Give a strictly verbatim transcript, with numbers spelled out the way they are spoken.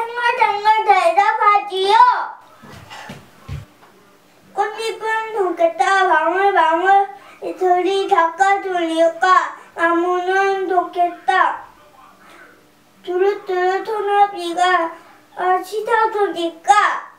탱글탱글 대답하지요. 꽃잎은 좋겠다. 방울방울 이슬이 닦아주니까 나무는 좋겠다. 두루두루 소나비가 씻어주니까